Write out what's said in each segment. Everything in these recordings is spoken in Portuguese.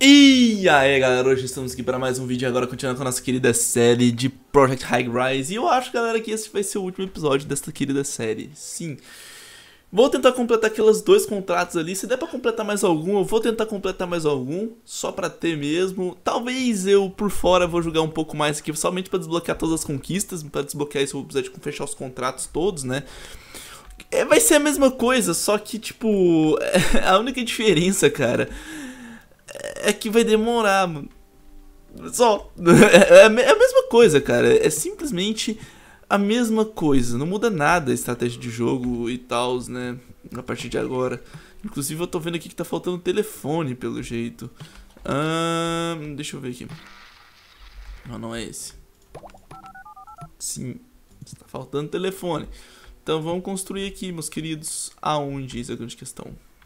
E aí galera, hoje estamos aqui para mais um vídeo agora continuando com a nossa querida série de Project High Rise. E eu acho, galera, que esse vai ser o último episódio desta querida série. Sim. Vou tentar completar aqueles dois contratos ali. Se der pra completar mais algum, eu vou tentar completar mais algum, só pra ter mesmo. Talvez eu, por fora, vou jogar um pouco mais aqui, somente pra desbloquear todas as conquistas. Pra desbloquear isso eu vou precisar de fechar os contratos todos, né? Vai ser a mesma coisa, só que, tipo, a única diferença, cara, é que vai demorar, mano. Só. É a mesma coisa, cara. É simplesmente a mesma coisa. Não muda nada a estratégia de jogo e tal, né? A partir de agora. Inclusive eu tô vendo aqui que tá faltando telefone, pelo jeito. Deixa eu ver aqui. Não, não é esse. Sim. Tá faltando telefone. Então vamos construir aqui, meus queridos. Aonde? Isso é a grande questão.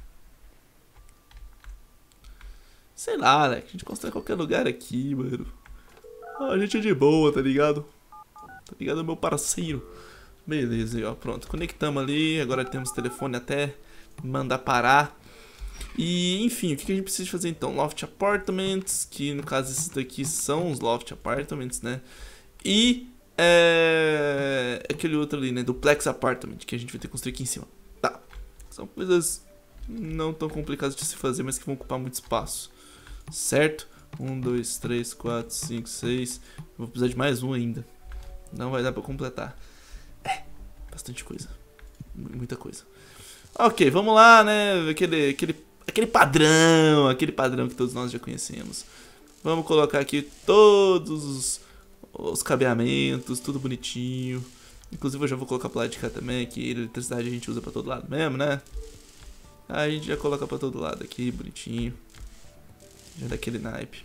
Sei lá, né? A gente constrói em qualquer lugar aqui, mano. A gente é de boa, tá ligado? Tá ligado, meu parceiro? Beleza, aí, ó, pronto. Conectamos ali, agora temos telefone até mandar parar. E, enfim, o que a gente precisa fazer então? Loft Apartments, que no caso esses daqui são os Loft Apartments, né? E aquele outro ali, né? Duplex Apartment, que a gente vai ter que construir aqui em cima. Tá. São coisas não tão complicadas de se fazer, mas que vão ocupar muito espaço. Certo? 1, 2, 3, 4, 5, 6. Vou precisar de mais um ainda. Não vai dar pra completar. Bastante coisa. Muita coisa. Ok, vamos lá, né? Aquele padrão que todos nós já conhecemos. Vamos colocar aqui todos os cabeamentos, tudo bonitinho. Inclusive eu já vou colocar pro lado de cá também, que eletricidade a gente usa pra todo lado mesmo, né? Aí a gente já coloca pra todo lado aqui, bonitinho. Já daquele naipe.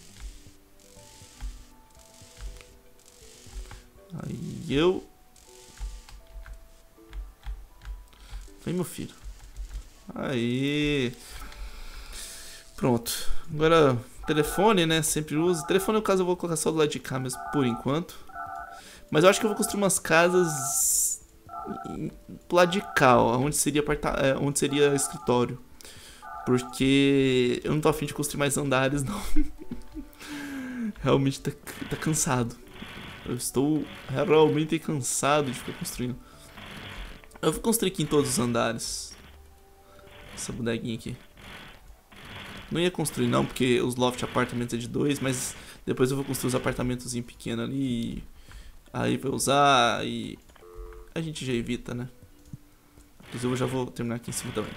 Aí eu... Vem, meu filho. Aí. Pronto. Agora, telefone, né? Sempre uso. Telefone, no caso, eu vou colocar só do lado de cá mesmo, por enquanto. Mas eu acho que eu vou construir umas casas pro lado de cá, ó, onde seria escritório. Porque eu não tô afim de construir mais andares, não. Realmente tá cansado. Eu estou realmente cansado de ficar construindo. Eu vou construir aqui em todos os andares. Essa bonequinha aqui. Não ia construir não, porque os loft apartamentos é de 2, mas depois eu vou construir os apartamentos pequenos ali. Aí vai usar e a gente já evita, né? Inclusive eu já vou terminar aqui em cima também.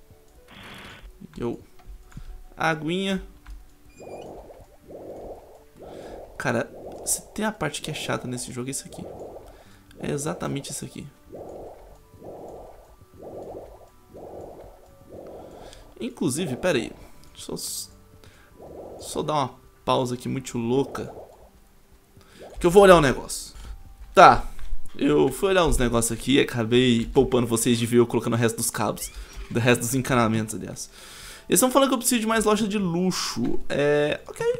Aguinha. Cara, se tem a parte que é chata nesse jogo, é isso aqui. É exatamente isso aqui. Inclusive, pera aí. Só dar uma pausa aqui muito louca. Que eu vou olhar um negócio. Tá. Eu fui olhar uns negócios aqui e acabei poupando vocês de ver eu colocando o resto dos cabos. Do resto dos encanamentos, aliás. Eles estão falando que eu preciso de mais loja de luxo. Ok. A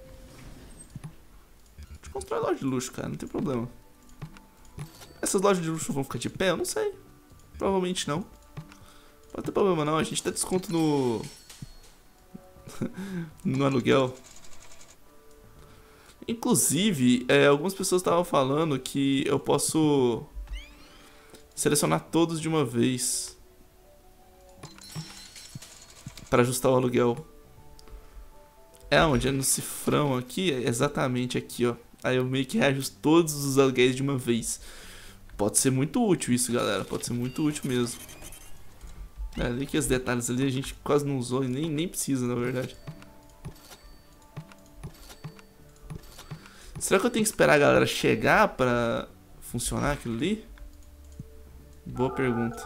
gente constrói loja de luxo, cara. Não tem problema. Essas lojas de luxo vão ficar de pé? Eu não sei. Provavelmente não. Não tem problema não. A gente dá desconto no... no aluguel. Inclusive, algumas pessoas estavam falando que eu posso selecionar todos de uma vez para ajustar o aluguel. Onde? É no cifrão aqui? É exatamente aqui, ó. Aí eu meio que reajusto todos os aluguéis de uma vez. Pode ser muito útil isso, galera. Pode ser muito útil mesmo. Ali que os detalhes ali a gente quase não usou e nem precisa, na verdade. Será que eu tenho que esperar a galera chegar pra funcionar aquilo ali? Boa pergunta.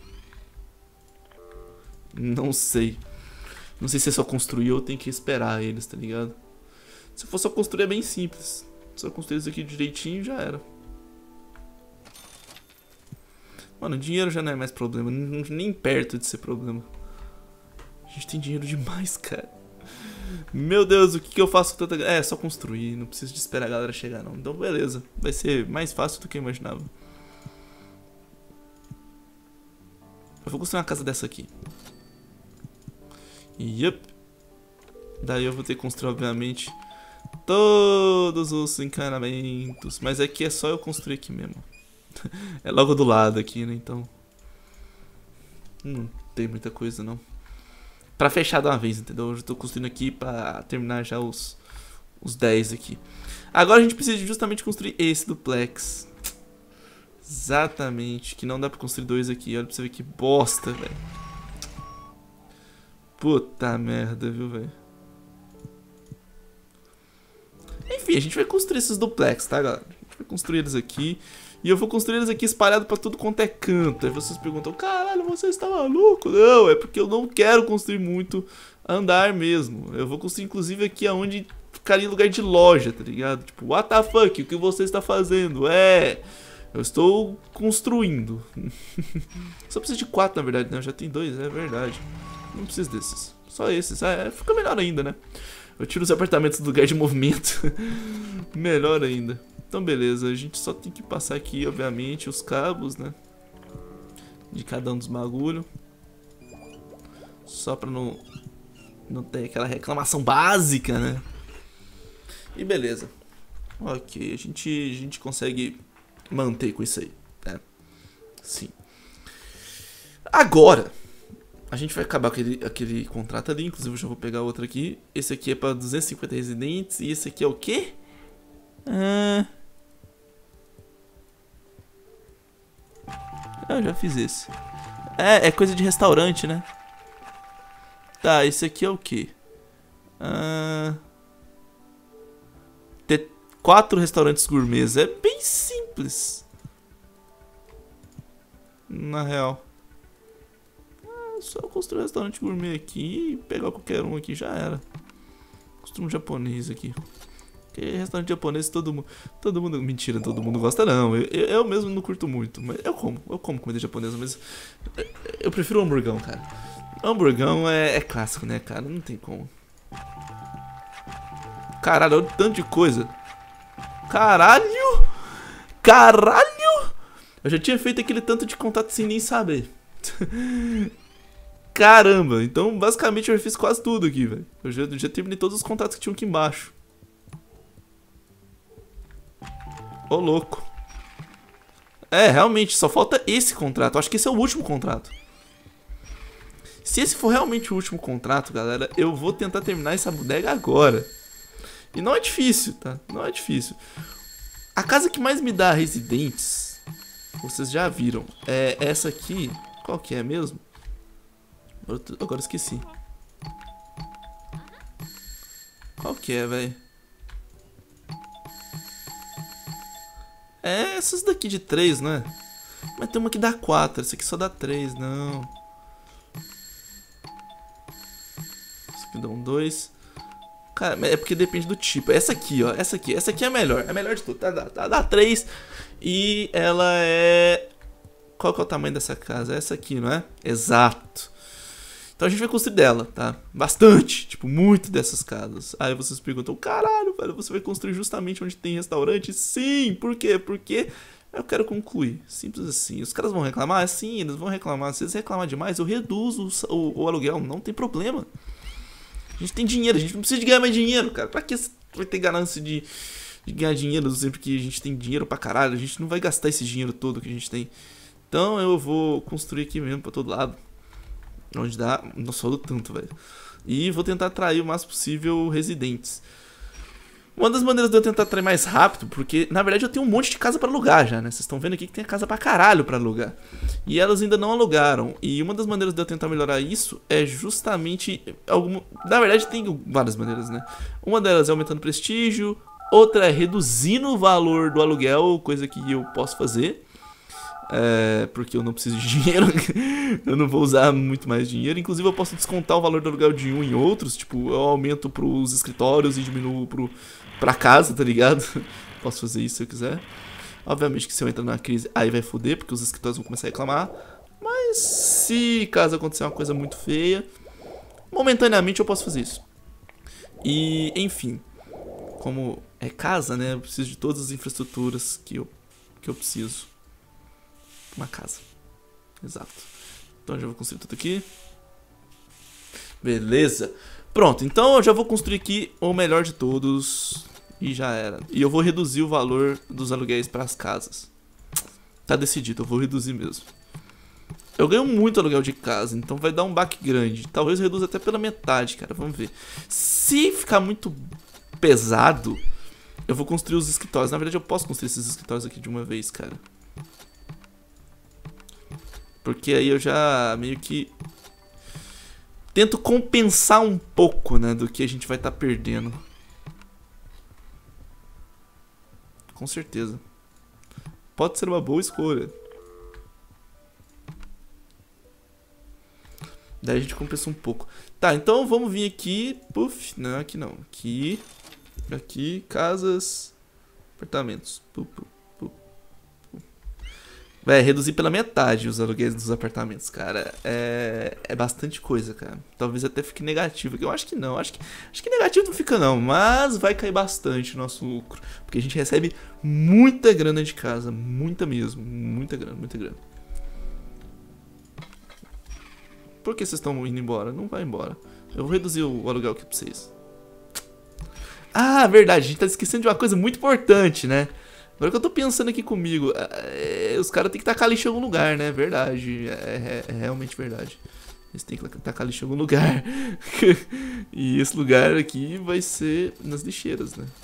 Não sei. Não sei se é só construir ou tem que esperar eles, tá ligado? Se for só construir é bem simples. Só construir isso aqui direitinho já era. Mano, dinheiro já não é mais problema. Nem perto de ser problema. A gente tem dinheiro demais, cara. Meu Deus, o que eu faço com tanta... É só construir. Não preciso de esperar a galera chegar, não. Então, beleza. Vai ser mais fácil do que eu imaginava. Eu vou construir uma casa dessa aqui. Yup. Daí eu vou ter que construir, obviamente, todos os encanamentos. Mas aqui é só eu construir aqui mesmo. É logo do lado aqui, né? Então não tem muita coisa não. Pra fechar de uma vez, entendeu? Eu já tô construindo aqui pra terminar já os 10 aqui. Agora a gente precisa justamente construir esse duplex. Exatamente. Que não dá pra construir 2 aqui. Olha pra você ver que bosta, velho. Puta merda, viu, velho? Enfim, a gente vai construir esses duplex, tá, galera? A gente vai construir eles aqui. E eu vou construir eles aqui espalhados pra tudo quanto é canto. Aí vocês perguntam, caralho, você está maluco? Não, é porque eu não quero construir muito andar mesmo. Eu vou construir inclusive aqui aonde ficaria lugar de loja, tá ligado? Tipo, what the fuck, o que você está fazendo? Eu estou construindo. Só preciso de 4, na verdade, né? Eu já tenho 2, é verdade. Não preciso desses. Só esses. Fica melhor ainda, né? Eu tiro os apartamentos do lugar de movimento. Melhor ainda. Então beleza, a gente só tem que passar aqui, obviamente, os cabos, né? De cada um dos bagulho. Só pra não ter aquela reclamação básica, né? E beleza. Ok, a gente consegue manter com isso aí, né? Sim. Agora, a gente vai acabar com aquele contrato ali. Inclusive eu já vou pegar outro aqui. Esse aqui é pra 250 residentes. E esse aqui é o quê? Eu já fiz esse. É coisa de restaurante, né? Tá, esse aqui é o quê? Ter 4 restaurantes gourmets. É bem simples. Na real. É só construir um restaurante gourmet aqui e pegar qualquer um aqui, já era. Construir um japonês aqui. Porque restaurante japonês todo mundo. Mentira, todo mundo gosta não. Eu mesmo não curto muito. Mas eu como comida japonesa, mas eu prefiro o hamburgão, cara. O hamburgão é clássico, né, cara? Não tem como. Caralho, olha o tanto de coisa. Caralho! Caralho! Eu já tinha feito aquele tanto de contato sem nem saber. Caramba, então basicamente eu já fiz quase tudo aqui, velho. Eu já terminei todos os contatos que tinham aqui embaixo. Ô, louco. Realmente, só falta esse contrato. Eu acho que esse é o último contrato. Se esse for realmente o último contrato, galera, eu vou tentar terminar essa bodega agora. E não é difícil, tá? Não é difícil. A casa que mais me dá residentes, vocês já viram, é essa aqui. Qual que é mesmo? Agora esqueci. Qual que é, velho? É essas daqui de 3, não é? Mas tem uma que dá 4, essa aqui só dá 3, não. Essa aqui dá um 2. Cara, é porque depende do tipo. Essa aqui, ó, essa aqui é a melhor. É a melhor de tudo, dá 3. E ela é... Qual que é o tamanho dessa casa? É essa aqui, não é? Exato. Então a gente vai construir dela, tá? Bastante, tipo, muito dessas casas. Aí vocês perguntam, caralho, velho, você vai construir justamente onde tem restaurante? Sim, por quê? Porque eu quero concluir, simples assim. Os caras vão reclamar? Sim, eles vão reclamar. Se eles reclamarem demais, eu reduzo o aluguel, não tem problema. A gente tem dinheiro, a gente não precisa de ganhar mais dinheiro, cara. Pra que você vai ter ganância de ganhar dinheiro sempre que a gente tem dinheiro pra caralho? A gente não vai gastar esse dinheiro todo que a gente tem. Então eu vou construir aqui mesmo pra todo lado. Onde dá, não só tanto, velho. E vou tentar atrair o mais possível residentes. Uma das maneiras de eu tentar atrair mais rápido, porque na verdade eu tenho um monte de casa pra alugar já, né? Vocês estão vendo aqui que tem casa pra caralho pra alugar. E elas ainda não alugaram. E uma das maneiras de eu tentar melhorar isso é justamente na verdade tem várias maneiras, né? Uma delas é aumentando prestígio, outra é reduzindo o valor do aluguel, coisa que eu posso fazer. Porque eu não preciso de dinheiro. Eu não vou usar muito mais dinheiro. Inclusive eu posso descontar o valor do aluguel de um em outros. Tipo, eu aumento pros escritórios e diminuo pra casa, tá ligado? Posso fazer isso se eu quiser. Obviamente que se eu entrar na crise, aí vai foder, porque os escritórios vão começar a reclamar. Mas se caso acontecer uma coisa muito feia, momentaneamente eu posso fazer isso. E, enfim, como é casa, né? Eu preciso de todas as infraestruturas que eu preciso. Uma casa. Exato. Então já vou construir tudo aqui. Beleza. Pronto, então eu já vou construir aqui o melhor de todos. E já era. E eu vou reduzir o valor dos aluguéis para as casas. Tá decidido, eu vou reduzir mesmo. Eu ganho muito aluguel de casa, então vai dar um baque grande. Talvez eu reduza até pela metade, cara. Vamos ver. Se ficar muito pesado, eu vou construir os escritórios. Na verdade, eu posso construir esses escritórios aqui de uma vez, cara. Porque aí eu já meio que tento compensar um pouco, né, do que a gente vai estar perdendo. Com certeza. Pode ser uma boa escolha. Daí a gente compensa um pouco. Tá, então vamos vir aqui. Puf, não, aqui não. Aqui. Aqui, casas. Apartamentos. Puf, puf, puf, puf. Véi, reduzir pela metade os aluguéis dos apartamentos, cara. É bastante coisa, cara. Talvez até fique negativo. Eu acho que não. Acho que negativo não fica, não. Mas vai cair bastante o nosso lucro. Porque a gente recebe muita grana de casa. Muita mesmo. Muita grana, muita grana. Por que vocês estão indo embora? Não vai embora. Eu vou reduzir o aluguel aqui pra vocês. Ah, verdade. A gente tá esquecendo de uma coisa muito importante, né? Agora que eu tô pensando aqui comigo. Os caras têm que tacar lixo em algum lugar, né? Verdade. É realmente verdade. Eles têm que tacar lixo em algum lugar. E esse lugar aqui vai ser nas lixeiras, né?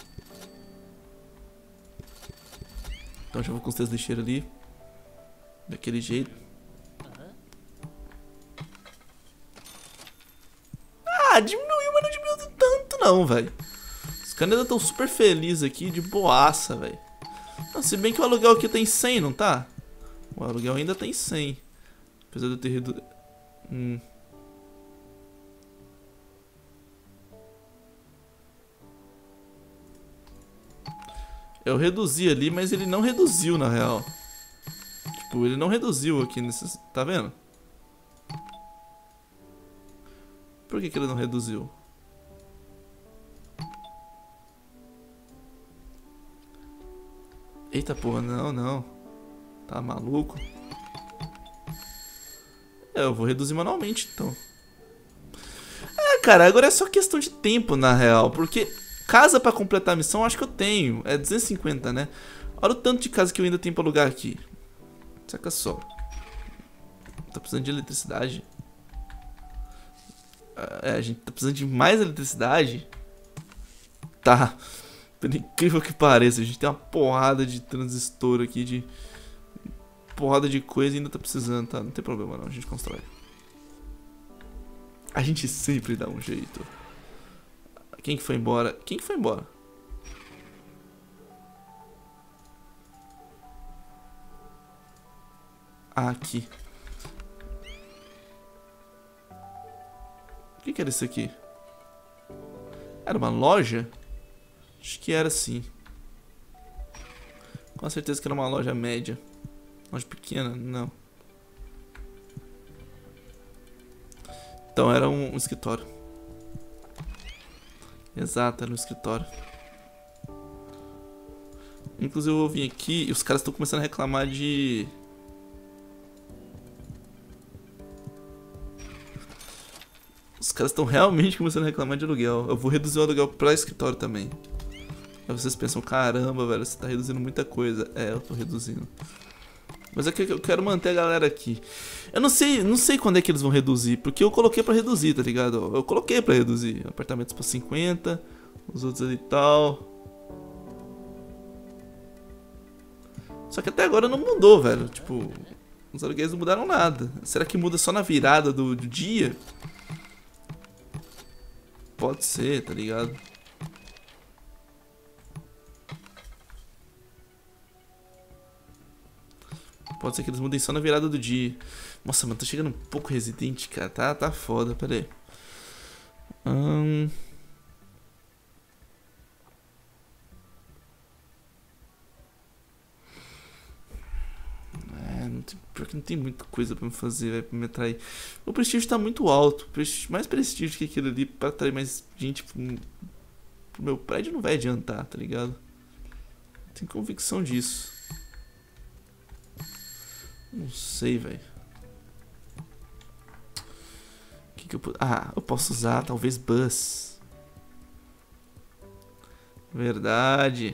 Então já vou construir as lixeiras ali. Daquele jeito. Ah, diminuiu, mas não diminuiu tanto não, velho. Os caras ainda estão super felizes aqui, de boaça, velho. Se bem que o aluguel aqui tem 100, não tá? O aluguel ainda tem 100. Apesar de eu ter reduzido... Eu reduzi ali, mas ele não reduziu, na real. Tipo, ele não reduziu aqui nesses... Tá vendo? Por que ele não reduziu? Eita porra, não. Tá maluco? Eu vou reduzir manualmente, então. Cara, agora é só questão de tempo, na real. Porque casa pra completar a missão, eu acho que eu tenho. É 250, né? Olha o tanto de casa que eu ainda tenho pra alugar aqui. Saca só. Tá precisando de eletricidade. A gente tá precisando de mais eletricidade. Tá. Por incrível que pareça, a gente tem uma porrada de transistor aqui, de porrada de coisa e ainda tá precisando, tá? Não tem problema não, a gente constrói. A gente sempre dá um jeito. Quem que foi embora? Quem que foi embora? Ah, aqui. O que que era isso aqui? Era uma loja? Acho que era sim. Com certeza que era uma loja média. Loja pequena? Não. Então era um escritório. Exato, era um escritório. Inclusive eu vim aqui e os caras estão começando a reclamar de... Os caras estão realmente começando a reclamar de aluguel. Eu vou reduzir o aluguel pra escritório também. Aí vocês pensam, caramba, velho, você tá reduzindo muita coisa. É, eu tô reduzindo. Mas é que eu quero manter a galera aqui. Eu não sei quando é que eles vão reduzir, porque eu coloquei pra reduzir, tá ligado? Eu coloquei pra reduzir. Apartamentos pra 50, os outros ali e tal. Só que até agora não mudou, velho. Tipo, os aluguéis não mudaram nada. Será que muda só na virada do dia? Pode ser, tá ligado? Pode ser que eles mudem só na virada do dia. Nossa, mano, tá chegando um pouco residente, cara. Tá foda, pera aí. Pior que não tem muita coisa pra me fazer, véio, pra me atrair. O prestígio tá muito alto. Mais prestígio que aquilo ali pra atrair mais gente pro meu prédio não vai adiantar, tá ligado? Tenho convicção disso. Não sei, velho. O Ah, eu posso usar, talvez, bus. Verdade.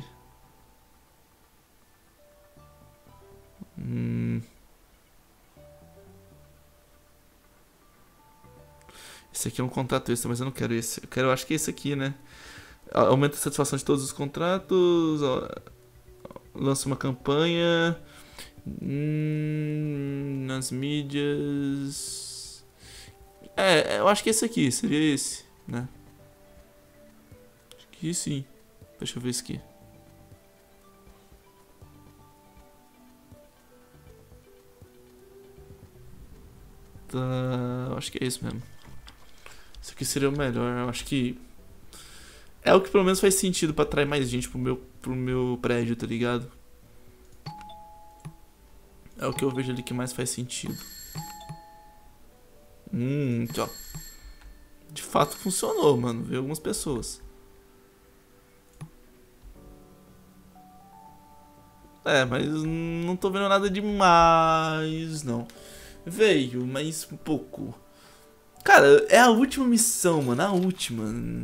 Esse aqui é um contrato extra, mas eu não quero esse. Eu quero, acho que é esse aqui, né? Aumenta a satisfação de todos os contratos. Lança uma campanha. Nas mídias. Eu acho que esse aqui, seria esse, né? Acho que sim. Deixa eu ver esse aqui. Tá, acho que é esse mesmo. Esse aqui seria o melhor. Eu acho que é o que pelo menos faz sentido pra atrair mais gente pro meu prédio, tá ligado? É o que eu vejo ali que mais faz sentido. Aqui, ó. De fato funcionou, mano. Veio algumas pessoas. Mas não tô vendo nada demais, não. Veio, mas um pouco. Cara, é a última missão, mano. A última.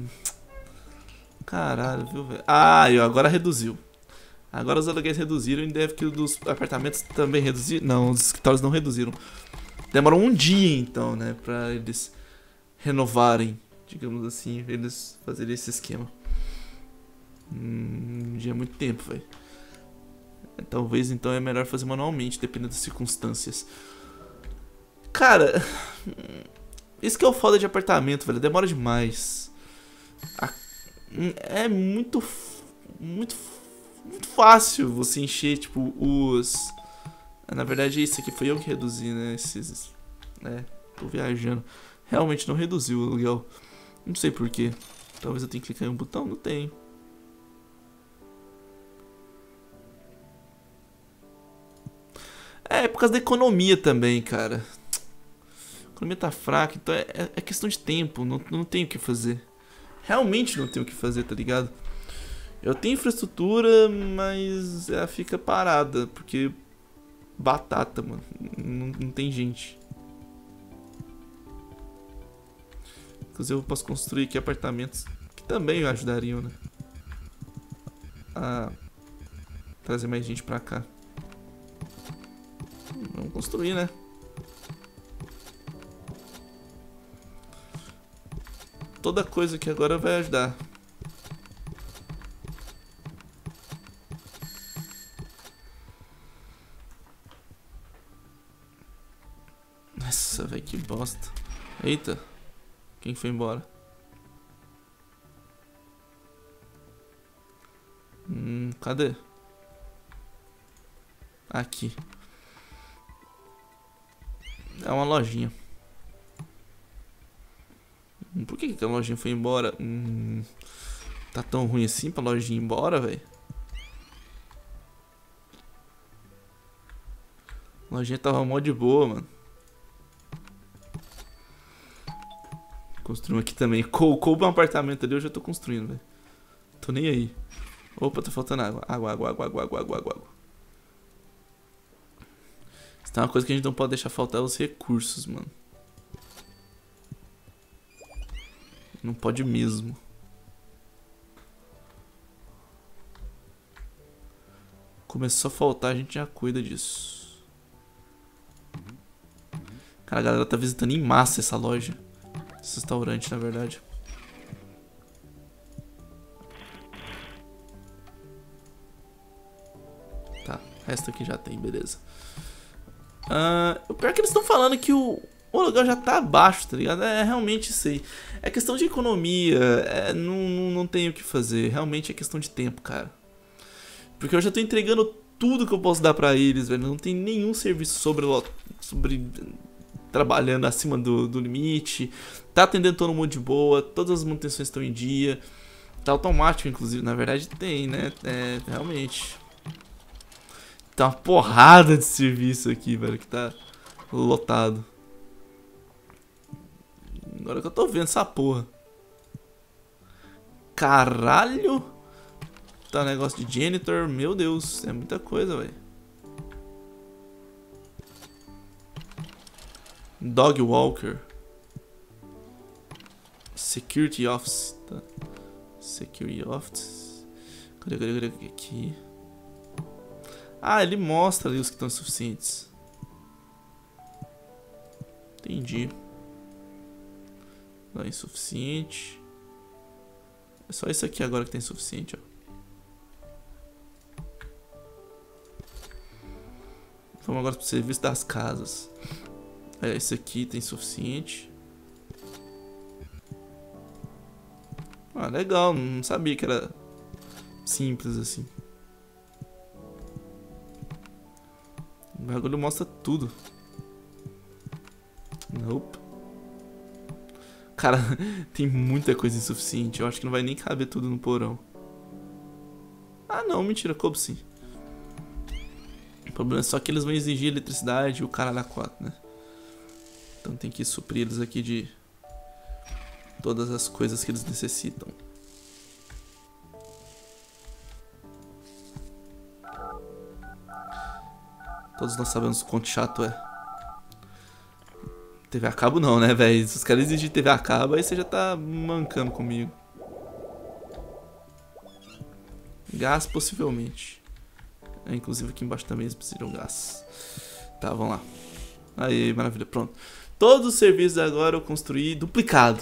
Caralho, viu, velho? Ah, agora reduziu. Agora os aluguéis reduziram e deve que os dos apartamentos também reduziram. Não, os escritórios não reduziram. Demorou um dia, então, né? Pra eles renovarem, digamos assim. Eles fazerem esse esquema. Um dia é muito tempo, velho. Talvez, então, é melhor fazer manualmente, dependendo das circunstâncias. Cara... Isso que é o foda de apartamento, velho. Demora demais. É muito fácil você encher, tipo, os... Na verdade, isso aqui foi eu que reduzi, né? Tô viajando. Realmente não reduziu o aluguel. Não sei porquê. Talvez eu tenha que clicar em um botão. Não tem. É por causa da economia também, cara. A economia tá fraca, então é questão de tempo. Não tem o que fazer. Realmente não tem o que fazer, tá ligado? Eu tenho infraestrutura, mas ela fica parada, porque batata, mano. Não tem gente. Inclusive eu posso construir aqui apartamentos que também ajudariam, né? A trazer mais gente pra cá. Vamos construir, né? Toda coisa que agora vai ajudar. Nossa, velho, que bosta. Eita. Quem foi embora? Cadê? Aqui. É uma lojinha. Por que a lojinha foi embora? Tá tão ruim assim pra lojinha ir embora, velho? A lojinha tava mó de boa, mano. Construímos aqui também. Coube um apartamento ali, eu já tô construindo, velho. Tô nem aí. Opa, tá faltando água. Água. Isso é uma coisa que a gente não pode deixar faltar, é os recursos, mano. Não pode mesmo. Começou a faltar, a gente já cuida disso. Cara, a galera tá visitando em massa essa loja. Esse restaurante, na verdade. Tá, o resto aqui já tem, beleza. O pior é que eles estão falando que o aluguel já tá abaixo, tá ligado? Realmente isso aí. É questão de economia, não tem o que fazer. Realmente é questão de tempo, cara. Porque eu já tô entregando tudo que eu posso dar pra eles, velho. Não tem nenhum serviço sobre trabalhando acima do limite. Tá atendendo todo mundo de boa, todas as manutenções estão em dia. Tá automático, inclusive, na verdade tem, né? Realmente. Tá uma porrada de serviço aqui, velho, que tá lotado. Agora que eu tô vendo essa porra. Caralho! Tá negócio de janitor, meu Deus, é muita coisa, velho. Dog walker. Security Office, tá? Security Office. Cadê aqui? Ah, ele mostra ali os que estão insuficientes. Entendi. Não é insuficiente. É só isso aqui agora que tem insuficiente, ó. Vamos agora pro serviço das casas. É, esse aqui tem suficiente. Ah, legal. Não sabia que era simples assim. O bagulho mostra tudo. Nope. Cara, tem muita coisa insuficiente. Eu acho que não vai nem caber tudo no porão. Ah, não. Mentira. Coube sim. O problema é só que eles vão exigir eletricidade e o cara da 4, né? Então tem que suprir eles aqui de todas as coisas que eles necessitam. Todos nós sabemos o quanto chato é. TV a cabo não, né, velho? Se os caras exigirem TV a cabo, aí você já tá mancando comigo. Gás, possivelmente. É, inclusive aqui embaixo também eles precisam de gás. Tá, vamos lá. Aí, maravilha, pronto. Todos os serviços agora eu construí duplicado.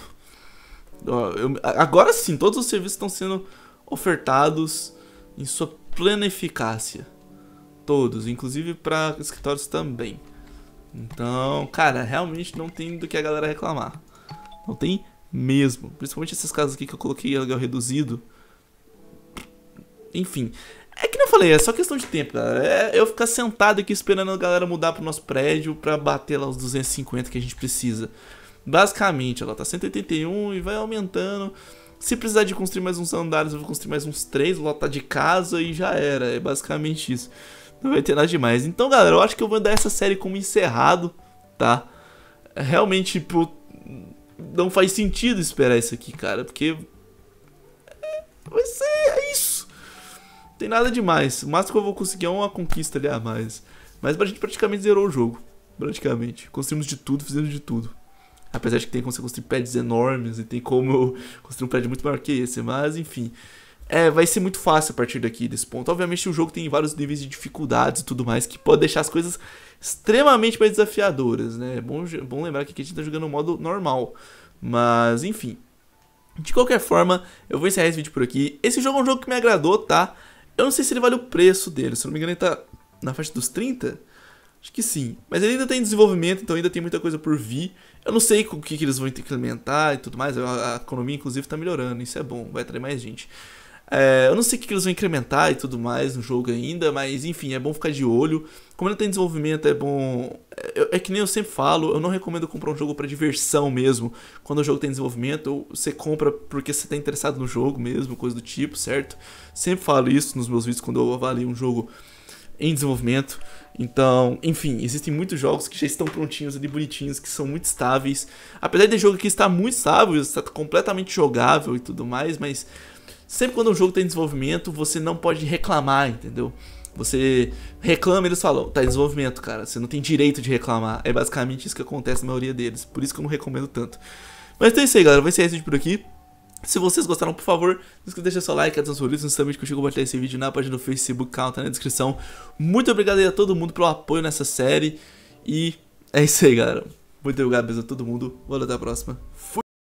Agora sim, todos os serviços estão sendo ofertados em sua plena eficácia. Todos, inclusive para escritórios também. Então, cara, realmente não tem do que a galera reclamar. Não tem mesmo. Principalmente essas casas aqui que eu coloquei aluguel reduzido. Enfim. É que nem eu falei, é só questão de tempo, galera. É eu ficar sentado aqui esperando a galera mudar pro nosso prédio pra bater lá os 250 que a gente precisa. Basicamente, ela tá 181 e vai aumentando. Se precisar de construir mais uns andares, eu vou construir mais uns 3, lotar de casa e já era. É basicamente isso. Não vai ter nada demais. Então, galera, eu acho que eu vou dar essa série como encerrado, tá? Realmente, tipo, não faz sentido esperar isso aqui, cara, porque vai ser isso. Não tem nada demais. O máximo que eu vou conseguir é uma conquista ali a mais. Mas a gente praticamente zerou o jogo. Praticamente. Construímos de tudo, fizemos de tudo. Apesar de que tem como você construir prédios enormes e tem como eu construir um prédio muito maior que esse. Mas, enfim. Vai ser muito fácil a partir daqui desse ponto. Obviamente o jogo tem vários níveis de dificuldades e tudo mais, que pode deixar as coisas extremamente mais desafiadoras, né? É bom lembrar que aqui a gente tá jogando no modo normal. Mas, enfim. De qualquer forma, eu vou encerrar esse vídeo por aqui. Esse jogo é um jogo que me agradou, tá? Eu não sei se ele vale o preço dele. Se eu não me engano, ele tá na faixa dos 30. Acho que sim. Mas ele ainda tá em desenvolvimento, então ainda tem muita coisa por vir. Eu não sei com o que eles vão implementar e tudo mais. A economia, inclusive, tá melhorando. Isso é bom, vai trazer mais gente. Eu não sei o que eles vão incrementar e tudo mais no jogo ainda, mas enfim, é bom ficar de olho. Como ele tem desenvolvimento, é bom... É que nem eu sempre falo, eu não recomendo comprar um jogo pra diversão mesmo. Quando o jogo tem desenvolvimento, você compra porque você tá interessado no jogo mesmo, coisa do tipo, certo? Sempre falo isso nos meus vídeos quando eu avalio um jogo em desenvolvimento. Então, enfim, existem muitos jogos que já estão prontinhos ali, bonitinhos, que são muito estáveis. Apesar de jogo aqui estar muito estável, está completamente jogável e tudo mais, mas... Sempre quando um jogo tem desenvolvimento, você não pode reclamar, entendeu? Você reclama e eles falam, tá em desenvolvimento, cara, você não tem direito de reclamar. É basicamente isso que acontece na maioria deles, por isso que eu não recomendo tanto. Mas então é isso aí, galera, vai ser esse vídeo por aqui. Se vocês gostaram, por favor, não esqueça de deixar seu like, atenção seu favoritos, também que eu chego a compartilhar esse vídeo na página do Facebook, canal tá na descrição. Muito obrigado aí a todo mundo pelo apoio nessa série. E é isso aí, galera. Muito obrigado mesmo a todo mundo. Valeu, até a próxima. Fui!